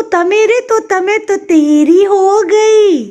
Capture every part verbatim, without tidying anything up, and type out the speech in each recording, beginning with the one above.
तोता मेरे तोता मैं तो तेरी हो गई,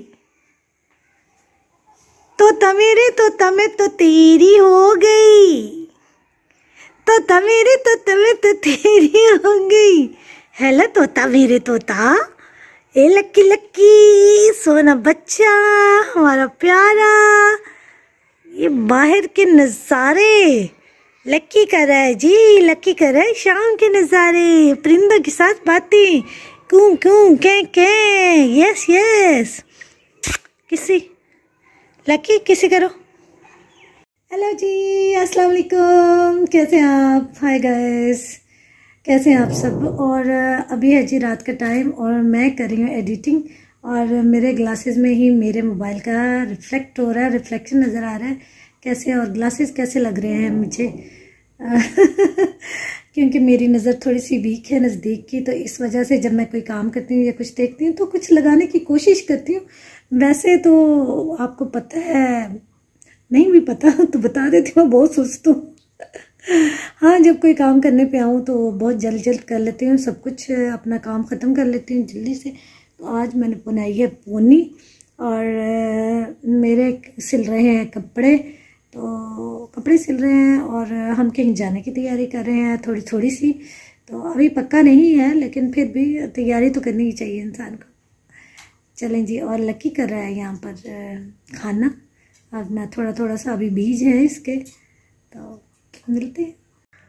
तोता मेरे तोता मैं तो तेरी हो गई, तोता मेरे तोता मैं तो तेरी हो गई। हेलो तोता मेरे तोता, ए लक्की लक्की सोना बच्चा हमारा प्यारा। ये बाहर के नज़ारे लक्की कर रहा है जी, लक्की कर रहा है शाम के नज़ारे, परिंदों के साथ बातें, कूं कूं कै कै, यस यस। किसी लक्की किसी करो। हेलो जी, अस्सलाम वालेकुम, कैसे हैं आप? हाय गाइस, कैसे हैं आप सब? और अभी है जी रात का टाइम और मैं कर रही हूँ एडिटिंग और मेरे ग्लासेस में ही मेरे मोबाइल का रिफ्लेक्ट हो रहा है, रिफ्लेक्शन नज़र आ रहा है कैसे, और ग्लासेस कैसे लग रहे हैं मुझे क्योंकि मेरी नज़र थोड़ी सी वीक है नज़दीक की, तो इस वजह से जब मैं कोई काम करती हूँ या कुछ देखती हूँ तो कुछ लगाने की कोशिश करती हूँ। वैसे तो आपको पता है, नहीं भी पता तो बता देती हूँ, बहुत सुस्त हूँ हाँ, जब कोई काम करने पे आऊँ तो बहुत जल्द जल्द कर लेती हूँ, सब कुछ अपना काम ख़त्म कर लेती हूँ जल्दी से। तो आज मैंने बनाई है पोनी और मेरे सिल रहे हैं कपड़े, तो कपड़े सिल रहे हैं और हम कहीं जाने की तैयारी कर रहे हैं थोड़ी थोड़ी सी। तो अभी पक्का नहीं है लेकिन फिर भी तैयारी तो करनी ही चाहिए इंसान को। चलें जी, और लक्की कर रहा है यहाँ पर खाना अपना, थोड़ा थोड़ा सा अभी बीज है इसके, तो मिलते हैं।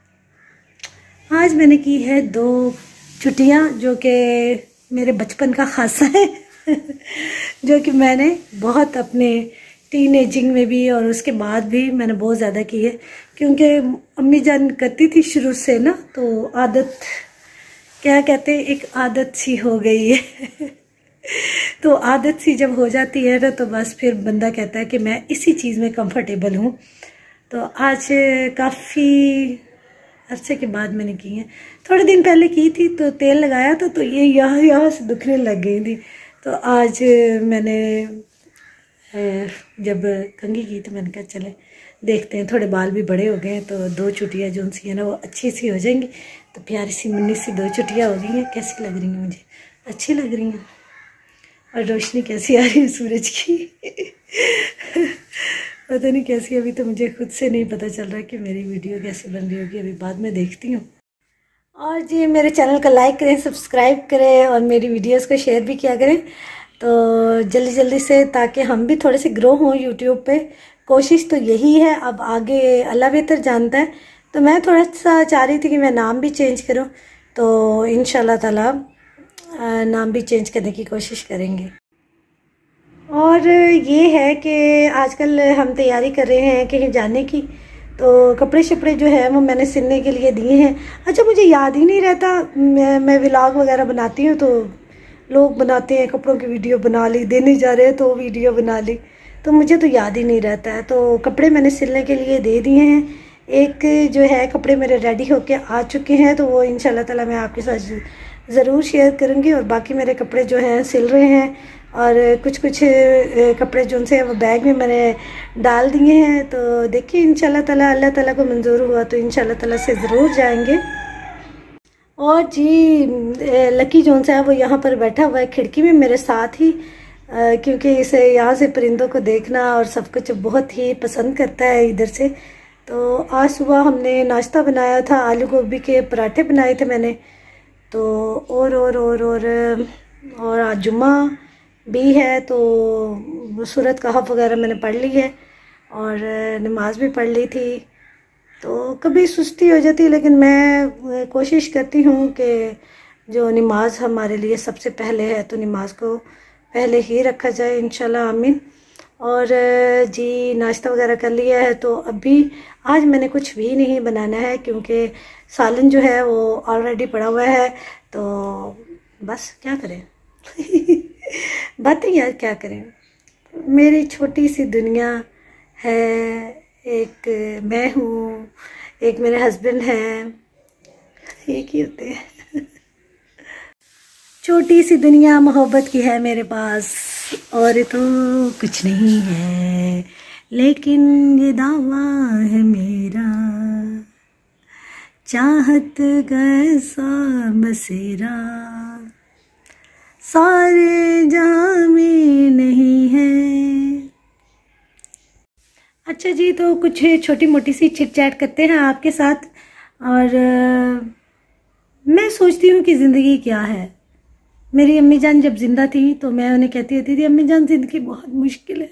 आज मैंने की है दो छुट्टियाँ जो कि मेरे बचपन का खासा है जो कि मैंने बहुत अपने टीनेजिंग में भी और उसके बाद भी मैंने बहुत ज़्यादा की है, क्योंकि अम्मी जान करती थी शुरू से ना, तो आदत क्या कहते हैं, एक आदत सी हो गई है तो आदत सी जब हो जाती है ना तो बस फिर बंदा कहता है कि मैं इसी चीज़ में कंफर्टेबल हूँ। तो आज काफ़ी अरसे के बाद मैंने की है, थोड़े दिन पहले की थी तो तेल लगाया था तो ये यहाँ यहाँ से दुखने लग गई थी। तो आज मैंने जब कंघी की तो मैंने कहा चले देखते हैं, थोड़े बाल भी बड़े हो गए हैं तो दो चुटियाँ जो सी है ना वो अच्छी सी हो जाएंगी। तो प्यारी सी मुन्नी सी दो चुटियाँ हो गई हैं, कैसी लग रही हैं? मुझे अच्छी लग रही हैं। और रोशनी कैसी आ रही है सूरज की पता नहीं कैसी, अभी तो मुझे खुद से नहीं पता चल रहा कि मेरी वीडियो कैसे बन रही होगी, अभी बाद में देखती हूँ। और जी मेरे चैनल को लाइक करें, सब्सक्राइब करें और मेरी वीडियोस को शेयर भी किया करें तो जल्दी जल्दी से, ताकि हम भी थोड़े से ग्रो हों यूट्यूब पे। कोशिश तो यही है, अब आगे अल्लाह बेहतर जानता है। तो मैं थोड़ा सा चाह रही थी कि मैं नाम भी चेंज करूँ, तो इंशाल्लाह ताला नाम भी चेंज करने की कोशिश करेंगे। और ये है कि आजकल हम तैयारी कर रहे हैं कहीं जाने की, तो कपड़े शपड़े जो है वो मैंने सिलने के लिए दिए हैं। अच्छा, मुझे याद ही नहीं रहता, मैं मैं व्लॉग वगैरह बनाती हूँ तो लोग बनाते हैं कपड़ों की वीडियो बना ली, देने जा रहे हैं तो वीडियो बना ली, तो मुझे तो याद ही नहीं रहता है। तो कपड़े मैंने सिलने के लिए दे दिए हैं, एक जो है कपड़े मेरे रेडी होके आ चुके हैं, तो वो इंशाल्लाह ताला मैं आपके साथ ज़रूर शेयर करूँगी। और बाकी मेरे कपड़े जो हैं सिल रहे हैं और कुछ कुछ कपड़े जो उनसे वो बैग में मैंने डाल दिए हैं। तो देखिए इंशाल्लाह ताला, अल्लाह ताला को मंजूर हुआ तो इंशाल्लाह ताला से ज़रूर जाएंगे। और जी लकी जोन सा है वो यहाँ पर बैठा हुआ है खिड़की में मेरे साथ ही, क्योंकि इसे यहाँ से परिंदों को देखना और सब कुछ बहुत ही पसंद करता है इधर से। तो आज सुबह हमने नाश्ता बनाया था, आलू गोभी के पराठे बनाए थे मैंने। तो और और और और और आज जुम्मा भी है तो सूरत कहफ वगैरह मैंने पढ़ ली है और नमाज भी पढ़ ली थी। तो कभी सुस्ती हो जाती है लेकिन मैं कोशिश करती हूँ कि जो नमाज हमारे लिए सबसे पहले है तो नमाज को पहले ही रखा जाए इंशाल्लाह, आमीन। और जी नाश्ता वगैरह कर लिया है, तो अभी आज मैंने कुछ भी नहीं बनाना है क्योंकि सालन जो है वो ऑलरेडी पड़ा हुआ है। तो बस क्या करें बातें यार क्या करें, मेरी छोटी सी दुनिया है, एक मैं हूँ, एक मेरे हस्बैंड हैं, एक ही होते हैं छोटी सी दुनिया मोहब्बत की है मेरे पास, और तो कुछ नहीं है, लेकिन ये दावा है मेरा, चाहत का ऐसा बसेरा। सारे जहां में नहीं है। अच्छा जी, तो कुछ छोटी मोटी सी चिट चैट करते हैं आपके साथ। और आ, मैं सोचती हूँ कि ज़िंदगी क्या है। मेरी अम्मी जान जब जिंदा थी तो मैं उन्हें कहती होती थी, अम्मी जान ज़िंदगी बहुत मुश्किल है,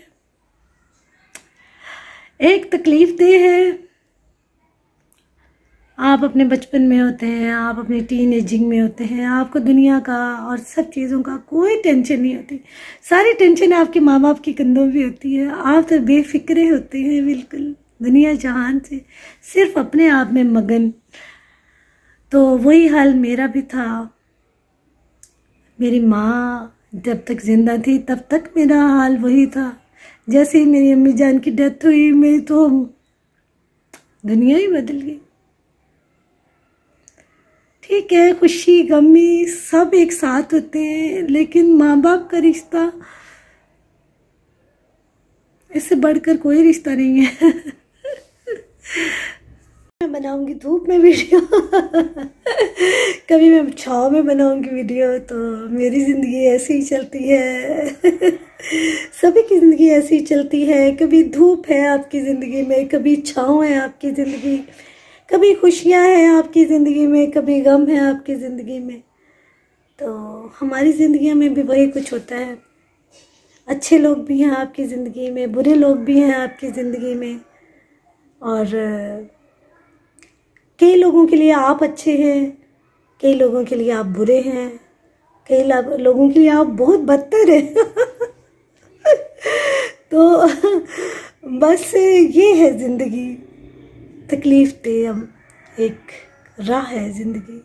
एक तकलीफ दे है। आप अपने बचपन में होते हैं, आप अपनी टीन एजिंग में होते हैं, आपको दुनिया का और सब चीज़ों का कोई टेंशन नहीं होती। सारी टेंशन आपके माँ बाप के कंधों पे होती है। आप तो बेफिक्रे होते हैं बिल्कुल दुनिया जहान से, सिर्फ अपने आप में मगन। तो वही हाल मेरा भी था। मेरी माँ जब तक जिंदा थी तब तक मेरा हाल वही था। जैसे ही मेरी अम्मी जान की डेथ हुई, मेरी तो दुनिया ही बदल गई। ठीक है, खुशी गमी सब एक साथ होते हैं, लेकिन माँ बाप का रिश्ता, इससे बढ़कर कोई रिश्ता नहीं है। मैं बनाऊंगी धूप में वीडियो, कभी मैं छाँव में बनाऊंगी वीडियो। तो मेरी ज़िंदगी ऐसी ही चलती है। सभी की ज़िंदगी ऐसी ही चलती है। कभी धूप है आपकी ज़िंदगी में, कभी छाँव है आपकी ज़िंदगी, कभी खुशियाँ हैं आपकी ज़िंदगी में, कभी गम है आपकी ज़िंदगी में। तो हमारी ज़िंदगी में भी वही कुछ होता है। अच्छे लोग भी हैं आपकी ज़िंदगी में, बुरे लोग भी हैं आपकी ज़िंदगी में। और कई लोगों के लिए आप अच्छे हैं, कई लोगों के लिए आप बुरे हैं, कई लोगों के लिए आप बहुत बदतर हैं। तो बस ये है ज़िंदगी, तकलीफ दे हम एक राह है ज़िंदगी।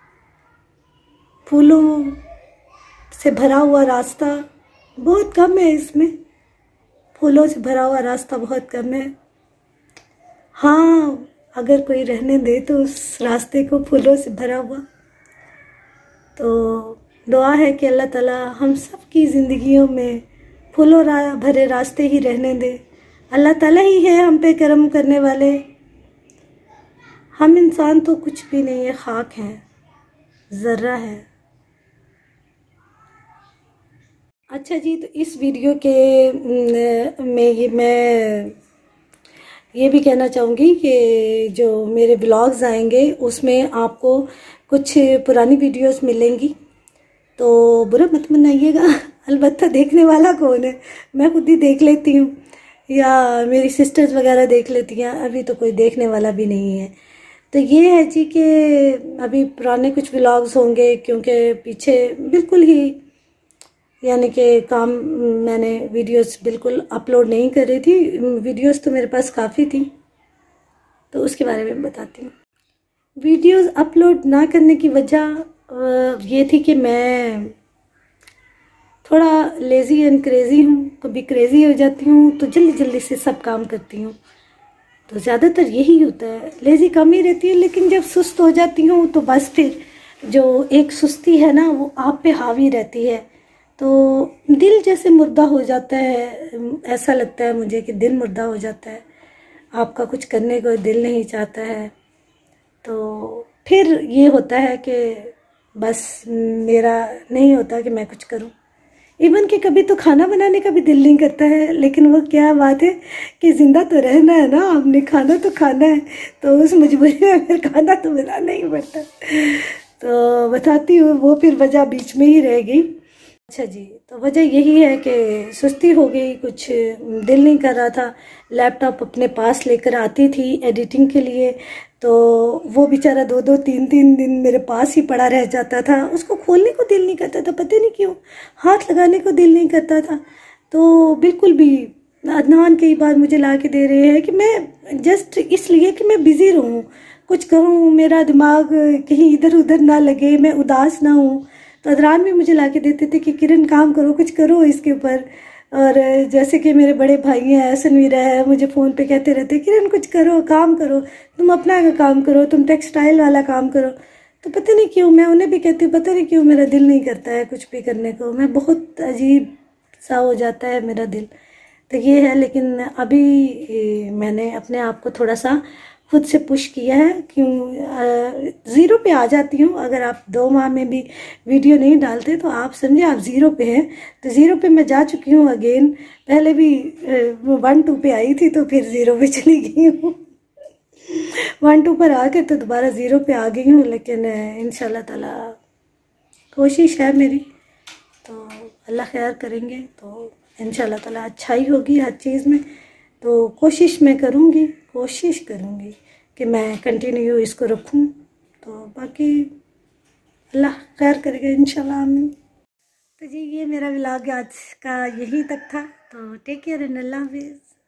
फूलों से भरा हुआ रास्ता बहुत कम है, इसमें फूलों से भरा हुआ रास्ता बहुत कम है। हाँ, अगर कोई रहने दे तो उस रास्ते को फूलों से भरा हुआ। तो दुआ है कि अल्लाह ताला हम सब की ज़िंदगियों में फूलों रा, भरे रास्ते ही रहने दे। अल्लाह ताला ही है हम पे करम करने वाले। हम इंसान तो कुछ भी नहीं है, खाक हैं, ज़र्रा है। अच्छा जी, तो इस वीडियो के में ये मैं ये भी कहना चाहूँगी कि जो मेरे ब्लॉग्स आएंगे उसमें आपको कुछ पुरानी वीडियोस मिलेंगी, तो बुरा मत मनाइएगा। अलबत्ता देखने वाला कौन है, मैं खुद ही देख लेती हूँ या मेरी सिस्टर्स वगैरह देख लेती हैं, अभी तो कोई देखने वाला भी नहीं है। तो ये है जी कि अभी पुराने कुछ व्लॉग्स होंगे, क्योंकि पीछे बिल्कुल ही यानी कि काम मैंने वीडियोस बिल्कुल अपलोड नहीं कर रही थी। वीडियोस तो मेरे पास काफ़ी थी, तो उसके बारे में बताती हूँ। वीडियोस अपलोड ना करने की वजह ये थी कि मैं थोड़ा लेज़ी एंड क्रेज़ी हूँ। कभी क्रेज़ी हो जाती हूँ तो जल्दी जल्दी से सब काम करती हूँ, तो ज़्यादातर यही होता है। लेज़ी कम ही रहती है, लेकिन जब सुस्त हो जाती हूँ तो बस फिर जो एक सुस्ती है ना वो आप पे हावी रहती है, तो दिल जैसे मुर्दा हो जाता है। ऐसा लगता है मुझे कि दिल मुर्दा हो जाता है, आपका कुछ करने को दिल नहीं चाहता है। तो फिर ये होता है कि बस मेरा नहीं होता कि मैं कुछ करूं। इवन कि कभी तो खाना बनाने का भी दिल नहीं करता है, लेकिन वो क्या बात है कि ज़िंदा तो रहना है ना, हमने खाना तो खाना है, तो उस मजबूरी में फिर खाना तो बनाना ही पड़ता। तो बताती हूँ, वो फिर वजह बीच में ही रह गई। अच्छा जी, तो वजह यही है कि सुस्ती हो गई, कुछ दिल नहीं कर रहा था। लैपटॉप अपने पास लेकर आती थी एडिटिंग के लिए, तो वो बेचारा दो दो तीन तीन दिन मेरे पास ही पड़ा रह जाता था। उसको खोलने को दिल नहीं करता था, पता नहीं क्यों, हाथ लगाने को दिल नहीं करता था। तो बिल्कुल भी अदनान कई बार मुझे ला के दे रहे हैं कि मैं जस्ट इसलिए कि मैं बिज़ी रहूँ, कुछ करूँ, मेरा दिमाग कहीं इधर उधर ना लगे, मैं उदास ना हूँ। तो अदरान भी मुझे ला के देते थे कि किरण काम करो, कुछ करो इसके ऊपर। और जैसे कि मेरे बड़े भाई हैं, सनवीरा है, मुझे फ़ोन पे कहते रहते किरण कुछ करो, काम करो, तुम अपना काम करो, तुम टेक्सटाइल वाला काम करो। तो पता नहीं क्यों मैं उन्हें भी कहती हूँ, पता नहीं क्यों मेरा दिल नहीं करता है कुछ भी करने को, मैं बहुत अजीब सा हो जाता है मेरा दिल। तो ये है, लेकिन अभी मैंने अपने आप को थोड़ा सा खुद से पुश किया है। क्यों ज़ीरो पे आ जाती हूँ। अगर आप दो माह में भी वीडियो नहीं डालते तो आप समझे आप ज़ीरो पे हैं। तो ज़ीरो पे मैं जा चुकी हूँ अगेन। पहले भी वन टू पे आई थी तो फिर ज़ीरो पे चली गई हूँ। वन टू पर आके तो दोबारा ज़ीरो पे आ गई हूँ। लेकिन इंशाल्लाह ताला कोशिश है मेरी, तो अल्लाह खैर करेंगे तो इंशाल्लाह ताला अच्छाई होगी हर चीज़ में। तो कोशिश मैं करूँगी, कोशिश करूँगी कि मैं कंटिन्यू इसको रखूँ। तो बाकी अल्लाह खैर करेगा इंशाल्लाह, आमीन। तो जी ये मेरा व्लॉग आज का यही तक था। तो टेक केयर एंड अल्लाह हाफिज़।